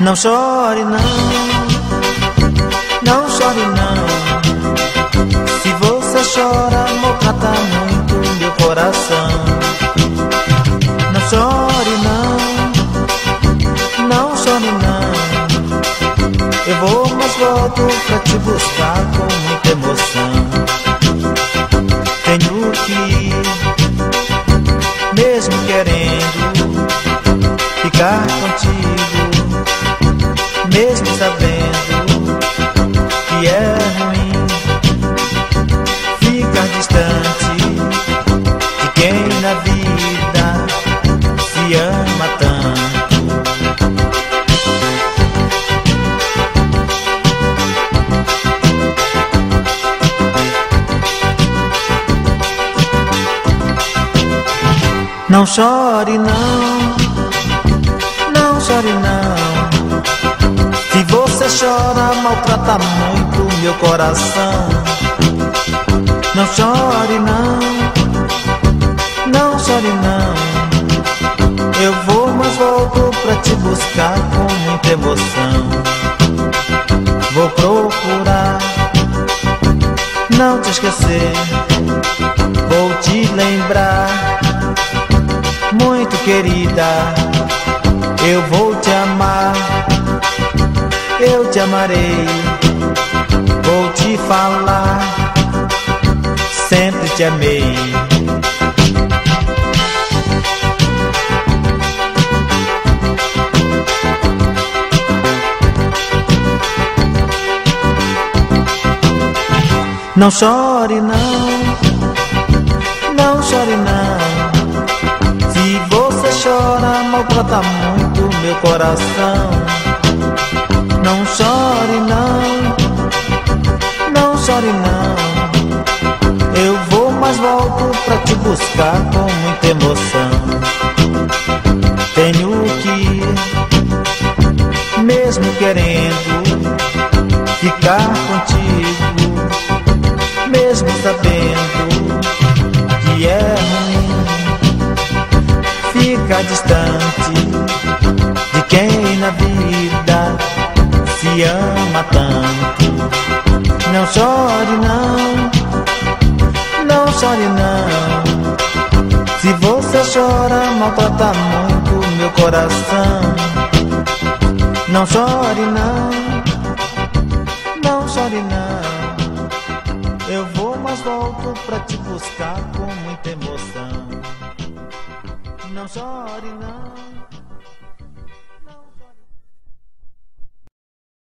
Não chore não, não chore não. Se você chora, maltrata muito meu coração. Não chore não, não chore não. Eu vou, mas volto pra te buscar com muita emoção. Tenho que ir, mesmo querendo ficar contigo, mesmo sabendo que é ruim ficar distante de quem na vida se ama tanto. Não chore não, não chore não. Se você chora, maltrata muito meu coração. Não chore não, não chore não. Eu vou, mas volto pra te buscar com muita emoção. Vou procurar não te esquecer, vou te lembrar, muito querida. Eu vou te amar, eu te amarei. Vou te falar, sempre te amei. Não chore não, não chore não. Se você chora, maltrata muito meu coração. Não chore não, não chore não. Eu vou, mas volto pra te buscar com muita emoção. Tenho que ir, mesmo querendo ficar contigo, mesmo sabendo que é ruim ficar distante de quem na vida se ama tanto. Não chore não, não chore não. Se você chora, maltrata muito meu coração. Não chore não, não chore não. Eu vou, mas volto pra te buscar com muita emoção. Não chore não.